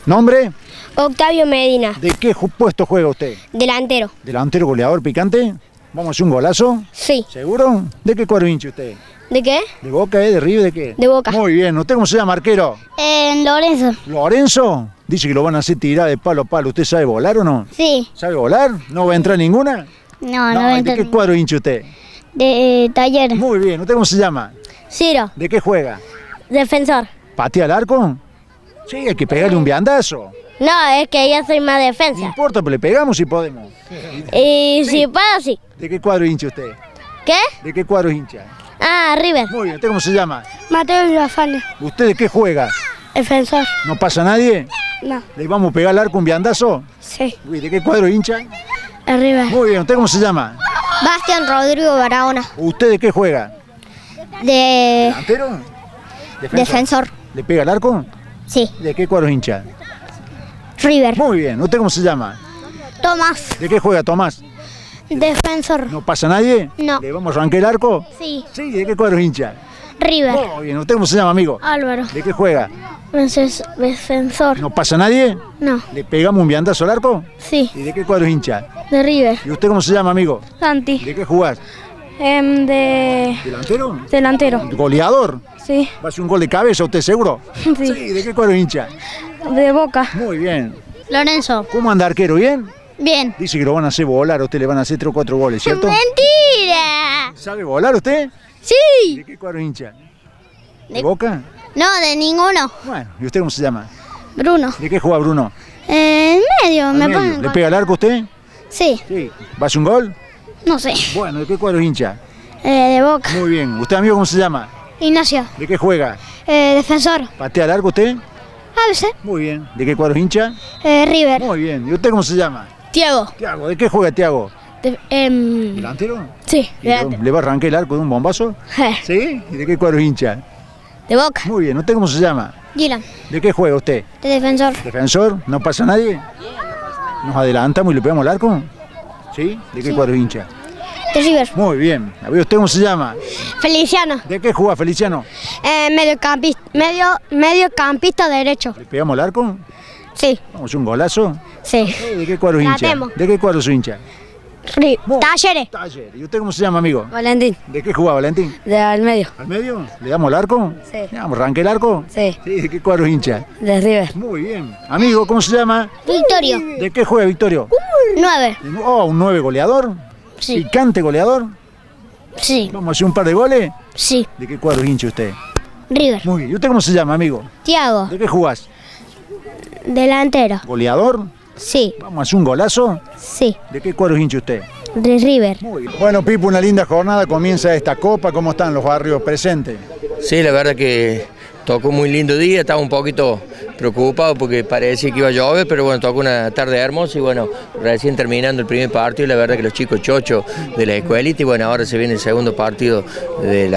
¿Nombre? Octavio Medina. ¿De qué puesto juega usted? Delantero. ¿Delantero, goleador, picante? ¿Vamos a hacer un golazo? Sí. ¿Seguro? ¿De qué cuadro hincha usted? ¿De qué? ¿De Boca, ¿De River, de qué? De Boca. Muy bien. ¿Usted cómo se llama, arquero? Lorenzo. ¿Lorenzo? Dice que lo van a hacer tirar de palo a palo. ¿Usted sabe volar o no? Sí. ¿Sabe volar? ¿No va a entrar ninguna? No. ¿De qué cuadro hincha usted? De Taller. Muy bien. ¿Usted cómo se llama? Ciro. ¿De qué juega? Defensor. ¿Patea al arco? Sí, hay que pegarle un viandazo. No, es que yo soy más No defensa. importa, pero le pegamos si podemos. Y si puedo, sí. ¿De qué cuadro hincha usted? ¿Qué? ¿De qué cuadro hincha? Ah, River. Muy bien. ¿Usted cómo se llama? Mateo Vilafane. ¿Usted de qué juega? Defensor. ¿No pasa nadie? No. ¿Le vamos a pegar al arco un viandazo? Sí. Uy, ¿de qué cuadro hincha? River. Muy bien. ¿Usted cómo se llama? Bastián Rodrigo Barahona. ¿Usted de qué juega? De ¿Delantero? defensor. ¿Le pega al arco? Sí. ¿De qué cuadro hincha? River. Muy bien. ¿Usted cómo se llama? Tomás. ¿De qué juega, Tomás? Defensor. ¿No pasa nadie? No. ¿Le vamos a arrancar el arco? Sí. Sí. ¿De qué cuadro hincha? River. Muy bien. ¿Usted cómo se llama, amigo? Álvaro. ¿De qué juega? Defensor. ¿No pasa nadie? No. ¿Le pegamos un viandazo al arco? Sí. ¿Y de qué cuadro hincha? De River. ¿Y usted cómo se llama, amigo? Santi. ¿De qué jugás? De ¿Delantero? delantero. ¿Goleador? Sí. ¿Va a hacer un gol de cabeza usted seguro? Sí. ¿De qué cuadro hincha? De Boca. Muy bien. Lorenzo. ¿Cómo anda, arquero? ¿Bien? Bien. Dice que lo van a hacer volar, a usted le van a hacer 3 o 4 goles, ¿cierto? ¡Mentira! ¿Sabe volar usted? Sí. ¿De qué cuadro hincha? ¿De De- Boca? No, de ninguno. Bueno, ¿y usted cómo se llama? Bruno. ¿De qué juega Bruno? En medio, Al me medio. ponen. ¿Le pega al arco usted? Sí. Sí. ¿Va a hacer un gol? No sé. Bueno, ¿de qué cuadro hincha? De Boca. Muy bien. ¿Usted, amigo, cómo se llama? Ignacio. ¿De qué juega? Defensor. ¿Patea al arco usted? A veces. Muy bien. ¿De qué cuadro hincha? River. Muy bien. ¿Y usted cómo se llama? Tiago. Tiago. ¿De qué juega Tiago? ¿Delantero? Sí. ¿Le va a arrancar el arco de un bombazo? ¿Sí? ¿Y de qué cuadro hincha? De Boca. Muy bien. ¿Usted cómo se llama? Gilan. ¿De qué juega usted? De defensor. ¿Defensor? ¿No pasa nadie? ¿Nos adelantamos y le pegamos el arco? ¿Sí? ¿De qué cuadro hincha? De River. Muy bien. A ver, ¿usted cómo se llama? Feliciano. ¿De qué juega Feliciano? Mediocampista derecho. ¿Le pegamos el arco? Sí. ¿Vamos a hacer un golazo? Sí. ¿De qué cuadro hincha? Tratemos. ¿De qué cuadro su hincha? Talleres. Taller. ¿Y usted cómo se llama, amigo? Valentín. ¿De qué juega Valentín? De al medio. ¿Al medio? ¿Le damos el arco? Sí. ¿Le damos arranque el arco? Sí. Sí, ¿de qué cuadro hincha? De River. Muy bien. Amigo, ¿cómo se llama? Victorio. ¿De qué juega Victorio? 9. Oh, un 9 goleador. Sí. Picante goleador. Sí. ¿Vamos a hacer un par de goles? Sí. ¿De qué cuadro hincha usted? River. Muy bien. ¿Y usted cómo se llama, amigo? Tiago. ¿De qué jugás? Delantero. ¿Goleador? Sí. ¿Vamos a hacer un golazo? Sí. ¿De qué cuadro hincha usted? De River. Muy bien. Bueno, Pipo, una linda jornada. Comienza esta copa. ¿Cómo están los barrios presentes? Sí, la verdad que tocó un muy lindo día, estaba un poquito preocupado porque parecía que iba a llover, pero bueno, tocó una tarde hermosa y bueno, recién terminando el primer partido, la verdad que los chicos chochos de la escuelita y bueno, ahora se viene el segundo partido de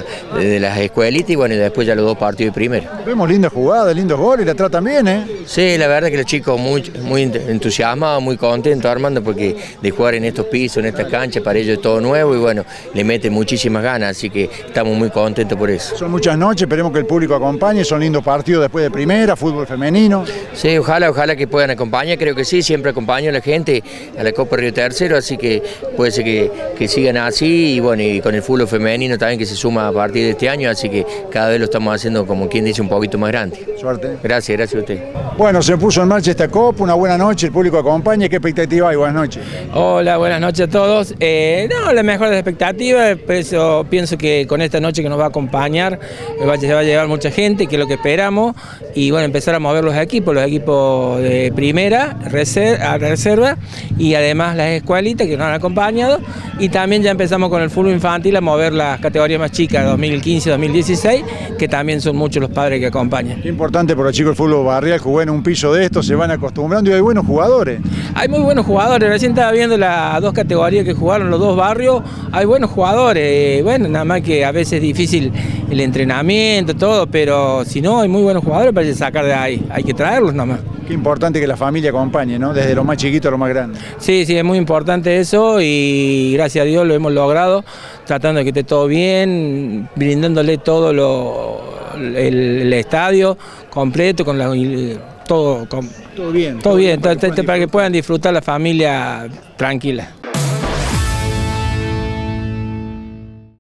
las escuelitas y bueno, y después ya los 2 partidos de primero. Vemos lindas jugadas, lindos goles, la tratan bien, ¿eh? Sí, la verdad que los chicos muy entusiasmados, muy contentos, Armando, porque de jugar en estos pisos, en estas canchas, para ellos es todo nuevo y bueno, le meten muchísimas ganas, así que estamos muy contentos por eso. Son muchas noches, esperemos que el público acompañe, son lindos partidos después de primera, fútbol femenino. Sí, ojalá que puedan acompañar, creo que sí, siempre acompaño a la gente a la Copa Río Tercero, así que puede ser que sigan así y bueno, y con el fútbol femenino también que se suma a partir de este año, así que cada vez lo estamos haciendo como quien dice un poquito más grande. Suerte. Gracias a usted. Bueno, se puso en marcha esta copa, una buena noche, el público acompaña, ¿qué expectativa hay? Buenas noches. Hola, buenas noches a todos. No, la mejor de las expectativas, pero pienso que con esta noche que nos va a acompañar se va a llevar mucha gente, que es lo que esperamos, y bueno, empezar a mover los equipos de primera, reserva, y además las escuelitas que nos han acompañado, y también ya empezamos con el fútbol infantil a mover las categorías más chicas, 2015, 2016, que también son muchos los padres que acompañan. Qué importante por los chicos el fútbol barrial, jugar en un piso de estos, se van acostumbrando y hay buenos jugadores. Hay muy buenos jugadores, recién estaba viendo las 2 categorías que jugaron los 2 barrios, hay buenos jugadores, bueno, nada más que a veces es difícil el entrenamiento, todo, pero si no, hay muy buenos jugadores para sacar de ahí, hay que traerlos nomás. Qué importante que la familia acompañe, ¿no? Desde lo más chiquito a lo más grande. Sí, es muy importante eso y gracias a Dios lo hemos logrado, tratando de que esté todo bien, brindándole todo el estadio completo, con todo Todo bien. todo bien, para que puedan disfrutar la familia tranquila.